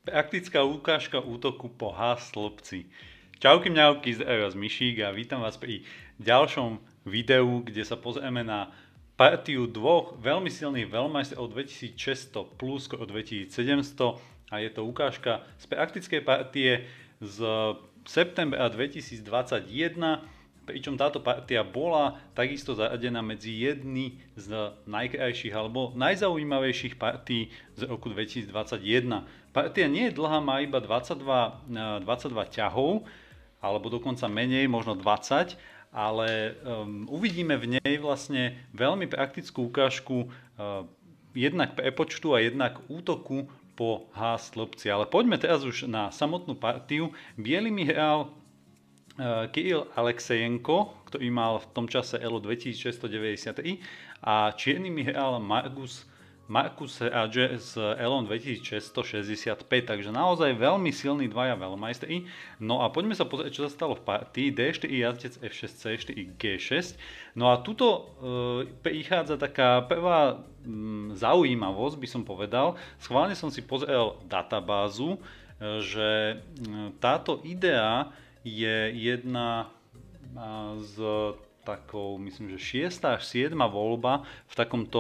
Praktická ukážka útoku po H stĺpci. Čauky mňauky, z Myšík a vítam vás pri ďalšom videu, kde sa pozrieme na partiu dvoch veľmi silných veľmajstrov 2600 plus od 2700 a je to ukážka z praktickej partie z septembra 2021, pričom táto partia bola takisto zaradená medzi jedny z najkrajších alebo najzaujímavejších partií z roku 2021. Partia nie je dlhá, má iba 22 ťahov, alebo dokonca menej, možno 20, ale uvidíme v nej vlastne veľmi praktickú ukážku jednak prepočtu a jednak útoku po H stĺpci. Ale poďme teraz už na samotnú partiu. Bielými hral Kiril Aleksejenko, ktorý mal v tom čase ELO 2693 a čiernymi hral Marcus Raje s ELO 2665, takže naozaj veľmi silní dvaja veľmajstri. No a poďme sa pozrieť, čo sa stalo v partii. D4 jazdec F6 C4 G6. No a tuto prichádza taká prvá zaujímavosť, by som povedal. Schválne som si pozrel databázu, že táto idea je jedna z takou, myslím, že 6. až 7. voľba v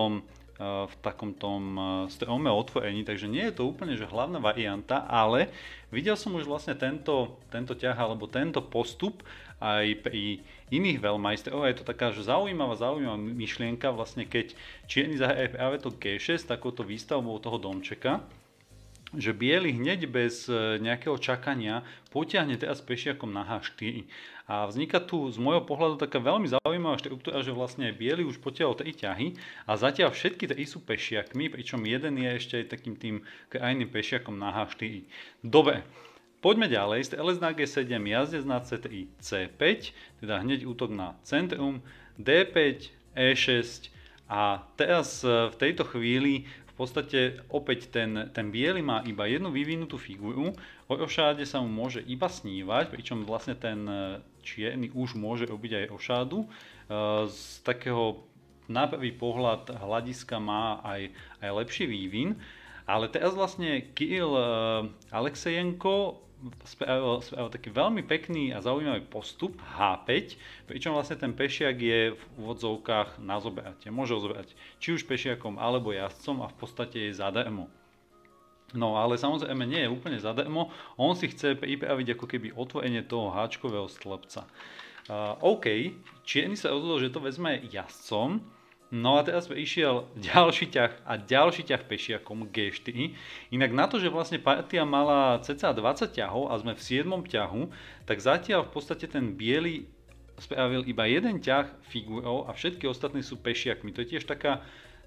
takom tom strome otvorení, takže nie je to úplne že hlavná varianta, ale videl som už vlastne tento ťah alebo tento postup aj pri iných veľmajstrov a je to taká že zaujímavá myšlienka, vlastne keď čierny zahraje práve to G6 takouto výstavbou toho domčeka, že biely hneď bez nejakého čakania potiahne teraz pešiakom na H4. A vzniká tu z môjho pohľadu taká veľmi zaujímavá štruktúra, že vlastne biely už potiahol 3 ťahy a zatiaľ všetky 3 sú pešiakmi, pričom jeden je ešte aj takým tým krajným pešiakom na H4. Dobre, poďme ďalej. Strelec na G7, jazdec na C3, C5, teda hneď útok na centrum, D5, E6 a teraz v tejto chvíli v podstate opäť ten biely má iba jednu vyvinutú figuru, o ošáde sa mu môže iba snívať, pričom vlastne ten čierny už môže robiť aj ošádu. Z takého na prvý pohľad hľadiska má aj lepší vývin, ale teraz vlastne Kiril Aleksejenko spravil taký veľmi pekný a zaujímavý postup H5, pričom vlastne ten pešiak je v úvodzovkách na zobratie. Môže ho zobrať či už pešiakom alebo jazdcom a v podstate je zadarmo. No ale samozrejme nie je úplne zadarmo, on si chce pripraviť ako keby otvorenie toho háčkového stĺpca. OK, čierny sa rozhodol, že to vezme jazdcom. No a teraz išiel ďalší ťah pešiakom G4. Inak na to, že vlastne partia mala cca 20 ťahov a sme v 7. ťahu, tak zatiaľ v podstate ten biely spravil iba jeden ťah figurou a všetky ostatní sú pešiakmi. To je tiež taká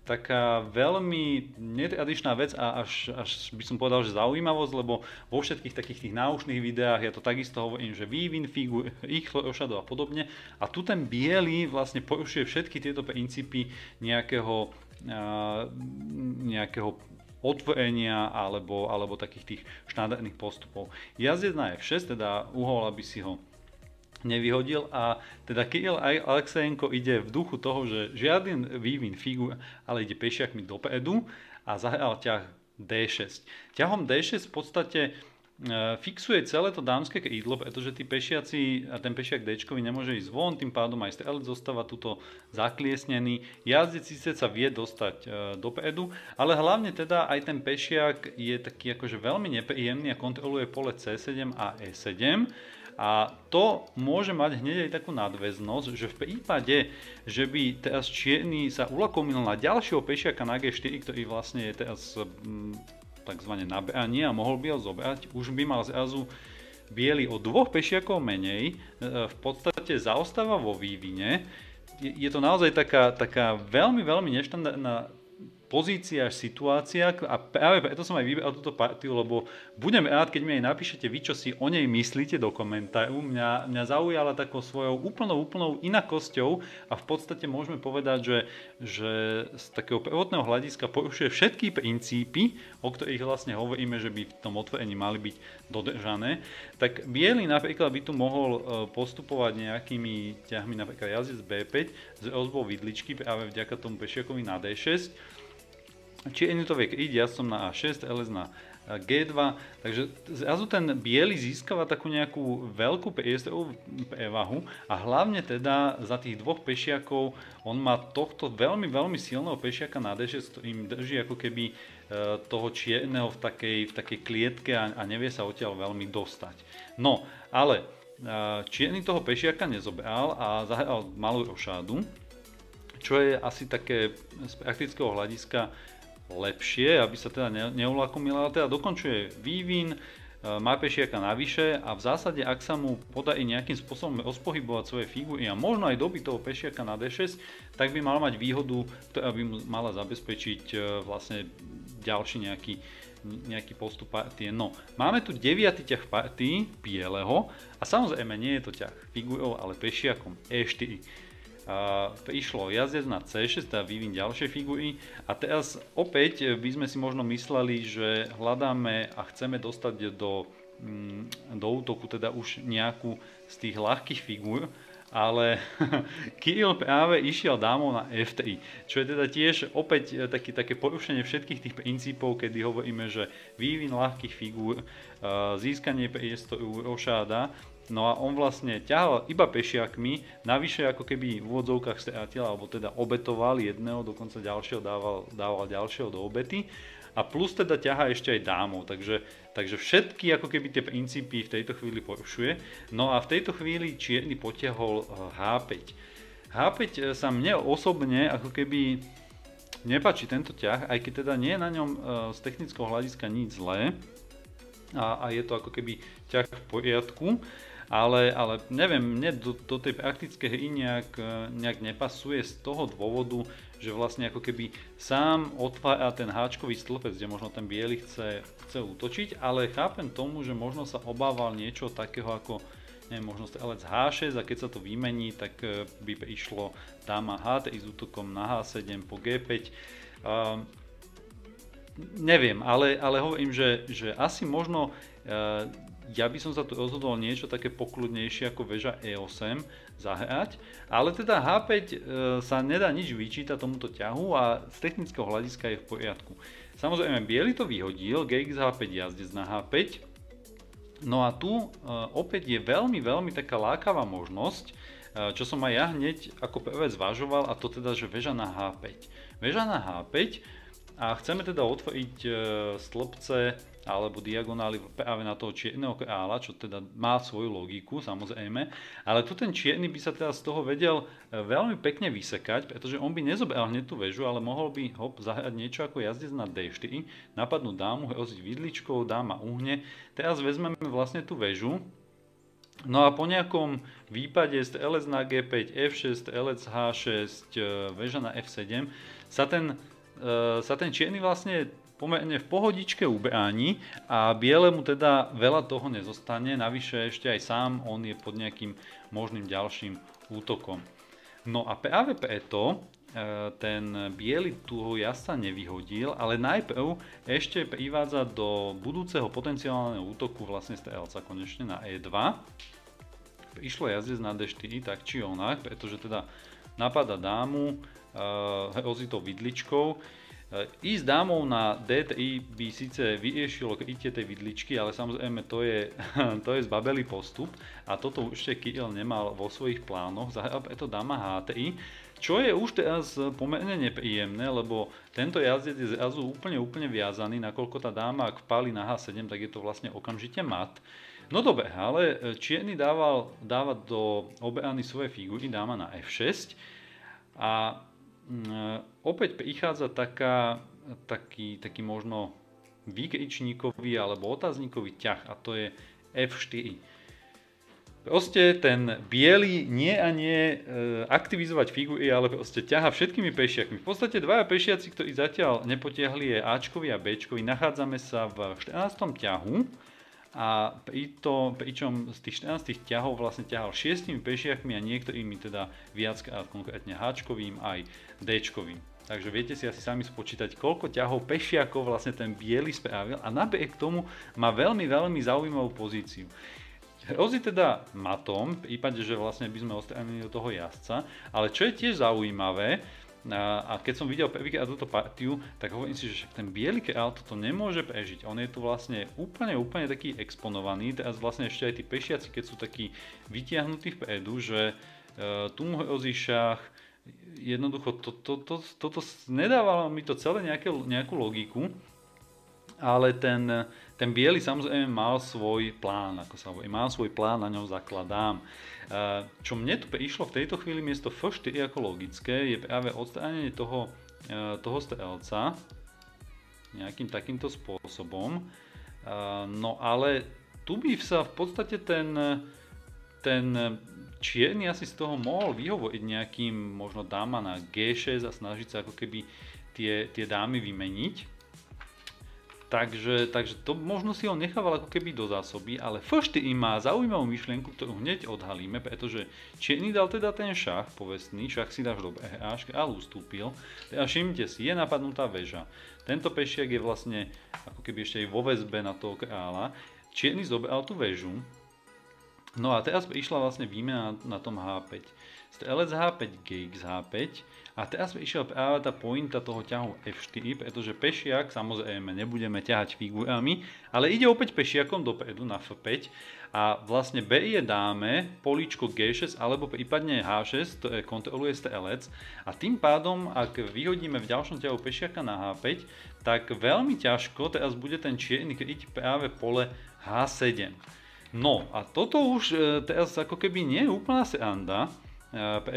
veľmi netradičná vec a až by som povedal, že zaujímavosť, lebo vo všetkých takých tých náušných videách ja to takisto hovorím, že vývin figur, rýchlo ošadu a podobne. A tu ten biely vlastne porušuje všetky tieto princípy nejakého otvorenia alebo takých tých štandardných postupov. Jazdec na F6, teda uhol, aby si ho nevyhodil a teda Kiril Aleksejenko ide v duchu toho, že žiaden vývin figur, ale ide pešiakmi dopredu a zahral ťah D6. Ťahom D6 v podstate fixuje celé to dámske krídlo, pretože tí pešiaci a ten pešiak D-čkový nemôže ísť von, tým pádom aj strelec zostáva tuto zakliesnený. Jazdec síce sa vie dostať dopredu, ale hlavne teda aj ten pešiak je taký akože veľmi nepríjemný a kontroluje pole C7 a E7. A to môže mať hneď aj takú nadväznosť, že v prípade, že by teraz čierny sa ulakomil na ďalšieho pešiaka na G4, ktorý vlastne je teraz takzvané na branie a mohol by ho zobrať, už by mal zrazu biely o 2 pešiakov menej, v podstate zaostáva vo vývine. Je to naozaj taká veľmi neštandardná pozícia až situácia a práve preto som aj vybral túto partiu, lebo budem rád, keď mi aj napíšete vy, čo si o nej myslíte do komentáru. Mňa zaujala takou svojou úplnou inakosťou a v podstate môžeme povedať, že z takého prvotného hľadiska porušuje všetky princípy, o ktorých vlastne hovoríme, že by v tom otvorení mali byť dodržané. Tak biely napríklad by tu mohol postupovať nejakými ťahmi, napríklad jazdec B5 s rozbou vidličky práve vďaka tomu pešiakovi na D6. Čierny to vie kryť jazdcom na A6, LS na G2, takže zrazu ten biely získava takú nejakú veľkú priestrovú prevahu a hlavne teda za tých dvoch pešiakov on má tohto veľmi, veľmi silného pešiaka na D6, ktorým drží ako keby toho čierneho v takej klietke a nevie sa odtiaľ veľmi dostať. No, ale čierny toho pešiaka nezobral a zahral malú rošádu, čo je asi také z praktického hľadiska lepšie, aby sa teda neulakomila, ale teda dokončuje vývin, má pešiaka navyše a v zásade, ak sa mu podarí nejakým spôsobom rozpohybovať svoje figúry a možno aj dobiť toho pešiaka na D6, tak by mal mať výhodu, ktorá by mu mala zabezpečiť vlastne ďalší nejaký postup partie. No, máme tu 9. ťah partii bieleho a samozrejme nie je to ťah figurou, ale pešiakom E4. Prišlo jazdec na C6, teda vývin ďalšej figury a teraz opäť by sme si možno mysleli, že hľadáme a chceme dostať do útoku teda už nejakú z tých ľahkých figúr, ale Kirill práve išiel dámou na F3, čo je teda tiež opäť také porušenie všetkých tých princípov, kedy hovoríme, že vývin ľahkých figúr, získanie priestoru, rošáda. No a on vlastne ťahal iba pešiakmi, navyše ako keby v úvodzovkách strátil, alebo teda obetoval jedného, dokonca ďalšieho dával ďalšieho do obety. A plus teda ťahá ešte aj dámov, takže všetky ako keby tie princípy v tejto chvíli porušuje. No a v tejto chvíli čierny potiahol H5. H5 sa mne osobne ako keby nepáči tento ťah, aj keď teda nie je na ňom z technického hľadiska nič zlé. A je to ako keby ťah v poriadku. Ale neviem, mne do tej praktické hry nejak nepasuje z toho dôvodu, že vlastne ako keby sám otvára ten háčkový stĺpec, kde možno ten biely chce útočiť, ale chápem tomu, že možno sa obával niečo takého ako neviem, možno strelec H6 a keď sa to vymení, tak by išlo dáma H3 s útokom na H7 po G5. Neviem, ale hovorím, že asi možno ja by som sa tu rozhodol niečo také pokľudnejšie ako väža E8 zahrať, ale teda H5 sa nedá nič vyčítať tomuto ťahu a z technického hľadiska je v poriadku. Samozrejme, biely to vyhodil, GX H5 jazdec na H5, no a tu opäť je veľmi, veľmi taká lákavá možnosť, čo som aj ja hneď ako prvé zvažoval, a to teda, že väža na H5. Väža na H5 a chceme teda otvoriť stĺpce alebo diagonály práve na toho čierneho kráľa, čo teda má svoju logiku, samozrejme. Ale tu ten čierny by sa teda z toho vedel veľmi pekne vysekať, pretože on by nezobral hneď tú väžu, ale mohol by zahrať niečo ako jazdec na D4, napadnúť dámu, hroziť vidličkou, dáma uhne. Teraz vezmeme vlastne tú väžu. No a po nejakom výpade strelec na G5, F6, strelec H6, väža na F7 sa ten čierny vlastne pomerne v pohodičke ubráni a bielemu teda veľa toho nezostane, navyše ešte aj sám on je pod nejakým možným ďalším útokom. No a práve preto ten biely toho jazdca nevyhodil, ale najprv ešte privádza do budúceho potenciálneho útoku vlastne strelca konečne na E2. Prišlo jazdec na D4 tak či onak, pretože teda napadá dámu, hrozí to vidličkou. Ísť dámou na D3 by síce vyriešilo krytie tej vidličky, ale samozrejme to je zbabelý postup a toto určite Kirill nemal vo svojich plánoch, zahral preto dáma H3, čo je už teraz pomerne nepríjemné, lebo tento jazdec je zrazu úplne viazaný, nakoľko tá dáma ak páli na H7, tak je to vlastne okamžite mat. No dobre, ale čierny dáva do obrany svoje figúry, dáma na F6 a opäť prichádza taký možno výkričníkový alebo otáznikový ťah a to je F4. Proste ten biely nie aktivizovať figúry, ale proste ťaha všetkými pešiakmi. V podstate dvaja pešiaci, ktorí zatiaľ nepotiahli, je Ačkový a Bčkový. Nachádzame sa v 14. ťahu a pričom z tých 14 ťahov vlastne ťahal 6 pešiakmi a niektorými teda viackrát, konkrétne H-čkovým aj D-čkovým. Takže viete si asi sami spočítať, koľko ťahov pešiakov vlastne ten biely spravil a napriek tomu má veľmi zaujímavú pozíciu. Hrozí teda matom, v prípade, že vlastne by sme odstránili do toho jazdca, ale čo je tiež zaujímavé, A keď som videl prvýkrát túto partiu, tak hovorím si, že však ten biely král toto nemôže prežiť. On je tu vlastne úplne taký exponovaný. Teraz vlastne ešte aj tí pešiaci, keď sú takí vytiahnutí vpredu, že tu mu hrozí šach. Jednoducho toto nedávalo mi to celé nejakú logiku. Ale ten biely samozrejme mal svoj plán, ako sa hovorí, mal svoj plán, na ňom zakladám. Čo mne tu prišlo v tejto chvíli miesto F4 ako logické, je práve odstránenie toho strelca nejakým takýmto spôsobom. No ale tu by sa v podstate ten čierny asi z toho mohol vyhovoriť nejakým možno dáma na G6 a snažiť sa ako keby tie dámy vymeniť. Takže to možno si ho nechával ako keby do zásoby, ale F4 má zaujímavú myšlienku, ktorú hneď odhalíme, pretože čierny dal teda ten šach povestný, šach si dáš do BH, kráľ ustúpil, a všimnite si, je napadnutá väža. Tento pešiak je vlastne ako keby ešte aj vo väzbe na toho kráľa, čierny zobral tú väžu, no a teraz išla vlastne výmena na tom H5. Strelec H5, GX H5 a teraz išla práve tá pointa toho ťahu F4, pretože pešiak, samozrejme nebudeme ťahať figurami, ale ide opäť pešiakom dopredu na F5 a vlastne berie dáme políčko G6 alebo prípadne H6, ktoré kontroluje strelec a tým pádom, ak vyhodíme v ďalšom ťahu pešiaka na H5, tak veľmi ťažko teraz bude ten čierny kryť práve pole H7. No a toto už teraz ako keby nie je úplná sranda pre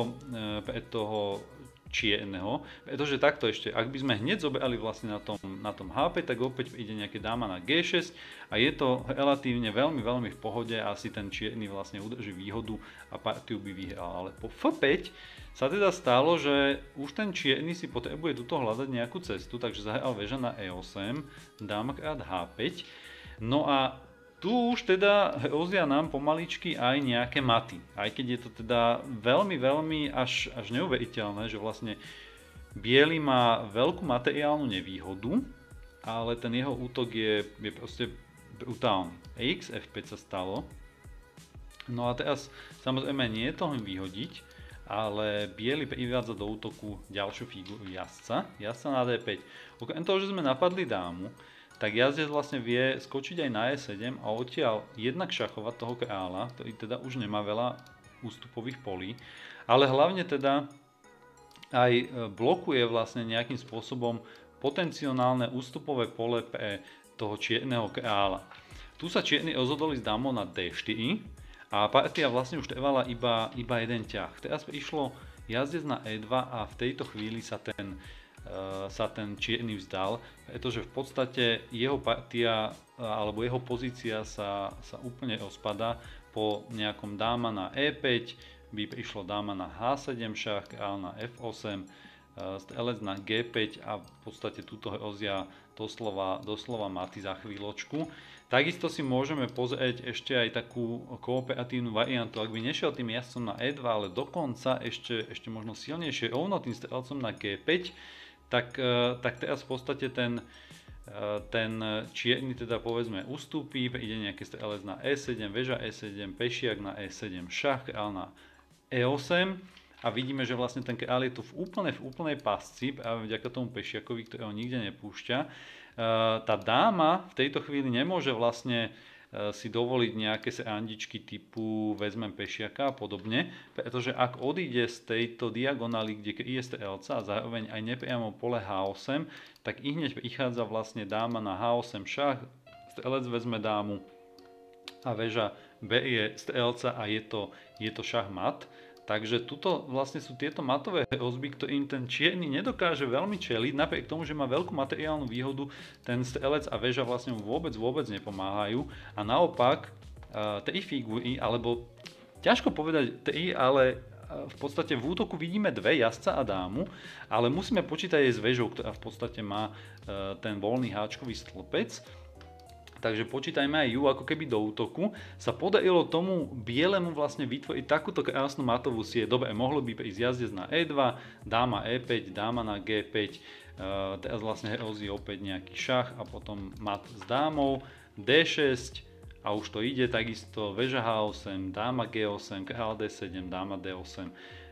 toho čierneho, pretože takto ešte, ak by sme hneď zobrali vlastne na tom H5, tak opäť ide nejaké dáma na G6 a je to relatívne veľmi v pohode a asi ten čierny vlastne udrží výhodu a partiu by vyhral, ale po F5 sa teda stalo, že už ten čierny si potrebuje tuto hľadať nejakú cestu, takže zahral väža na E8, dáma krát H5, no a tu už teda hrozia nám pomaličky aj nejaké maty, aj keď je to teda veľmi až neuveriteľné, že vlastne biely má veľkú materiálnu nevýhodu, ale ten jeho útok je proste brutálny. X, F5 sa stalo, no a teraz samozrejme nie je to len vyhodiť, ale biely privádza do útoku ďalšiu figuru jazdca na D5. Okrem toho, že sme napadli dámu, tak jazdec vlastne vie skočiť aj na E7 a odtiaľ jednak šachovať toho kráľa, ktorý teda už nemá veľa ústupových polí, ale hlavne teda aj blokuje vlastne nejakým spôsobom potenciálne ústupové pole pre toho čierneho kráľa. Tu sa čierny rozhodol ísť dámou na D4 a partia vlastne už trvala iba jeden ťah. Teraz prišlo jazdec na E2 a v tejto chvíli sa ten čierny vzdal, pretože v podstate jeho partia alebo jeho pozícia sa úplne rozpadá. Po nejakom dáma na E5 by prišlo dáma na H7 šach, kráľ na F8, strelec na G5 a v podstate tuto hrozia doslova maty za chvíľočku. Takisto si môžeme pozrieť ešte aj takú kooperatívnu variantu, ak by nešiel tým jazdcom na E2, ale dokonca ešte možno silnejšie rovno tým strelcom na G5, tak teraz v podstate ten čierny teda povedzme ustúpi, ide nejaký strelec na E7, väža E7, pešiak na E7, šach, kráľ na E8 a vidíme, že vlastne ten kráľ je tu v úplnej pasci práve vďaka tomu pešiakovi, ktorého nikde nepúšťa. Tá dáma v tejto chvíli nemôže vlastne si dovoliť nejaké srandičky typu vezmem pešiaka a podobne, pretože ak odíde z tejto diagonály, kde kryje strelca a zároveň aj nepriamo pole H8, tak i hneď prichádza vlastne dáma na H8 šach, strelec vezme dámu a väža berie strelca a je to šach mat. Takže tuto vlastne sú tieto matové hrozby, ktorým ten čierny nedokáže veľmi čeliť, napriek tomu, že má veľkú materiálnu výhodu, ten strelec a väža vlastne mu vôbec nepomáhajú. A naopak, tri figúry, alebo ťažko povedať tri, ale v podstate v útoku vidíme dve, jazdca a dámu, ale musíme počítať aj s väžou, ktorá v podstate má ten voľný háčkový stĺpec. Takže počítajme aj ju ako keby do útoku. Sa podarilo tomu bielemu vlastne vytvoriť takúto krásnu matovú sieť. Dobre, mohlo by prísť jazdec na E2, dáma E5, dáma na G5, teraz vlastne hrozí opäť nejaký šach a potom mat s dámou, D6 a už to ide, takisto väža H8, dáma G8, kráľ D7, dáma D8.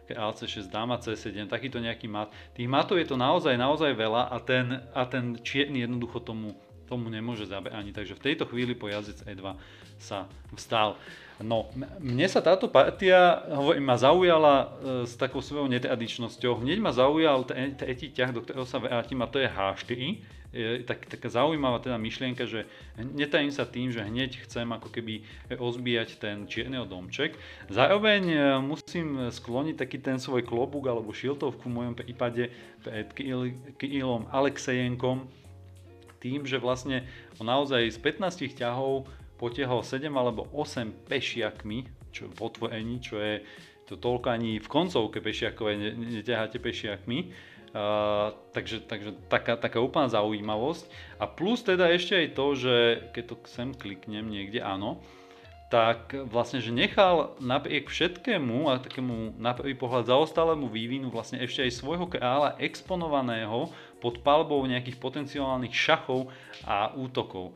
KLC6, dáma C7, takýto nejaký mat. Tých matov je to naozaj veľa a ten čierny jednoducho tomu nemôže zabrániť. Takže v tejto chvíli po jazdec E2 sa vstal. No, mne sa táto partia, hovorím, ma zaujala s takou svojou netradičnosťou. Hneď ma zaujal tretí ťah, do ktorého sa vrátim, a to je H4. Taká zaujímavá teda myšlienka, že netajím sa tým, že hneď chcem ako keby rozbíjať ten čierneho domček. Zároveň musím skloniť taký ten svoj klobúk alebo šiltovku v mojom prípade pred Kirillom Aleksejenkom, tým, že vlastne on naozaj z 15 ťahov potiahol 7 alebo 8 pešiakmi, čo v otvorení, čo je to toľko ani v koncovke pešiakovej neťaháte pešiakmi. Takže taká úplná zaujímavosť. A plus teda ešte aj to, že keď to sem kliknem niekde, áno, tak vlastne, že nechal napriek všetkému a takému na prvý pohľad zaostálému vývinu vlastne ešte aj svojho kráľa exponovaného pod palbou nejakých potenciálnych šachov a útokov.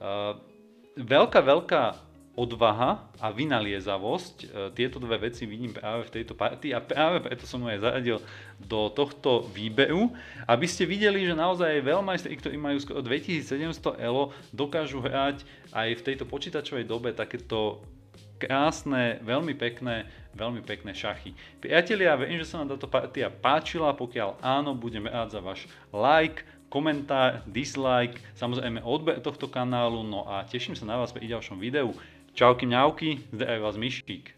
Veľká odvaha a vynaliezavosť, tieto dve veci vidím práve v tejto partii a práve preto som ju aj zaradil do tohto výberu, aby ste videli, že naozaj veľmajstri, ktorí majú skoro 2700 elo, dokážu hrať aj v tejto počítačovej dobe takéto krásne, veľmi pekné šachy. Priatelia, verím, že sa vám táto partia páčila. Pokiaľ áno, budem rád za váš like, komentár, dislike, samozrejme odber tohto kanálu, no a teším sa na vás pri ďalšom videu. Čauky mňauky, zdraví vás Myšík.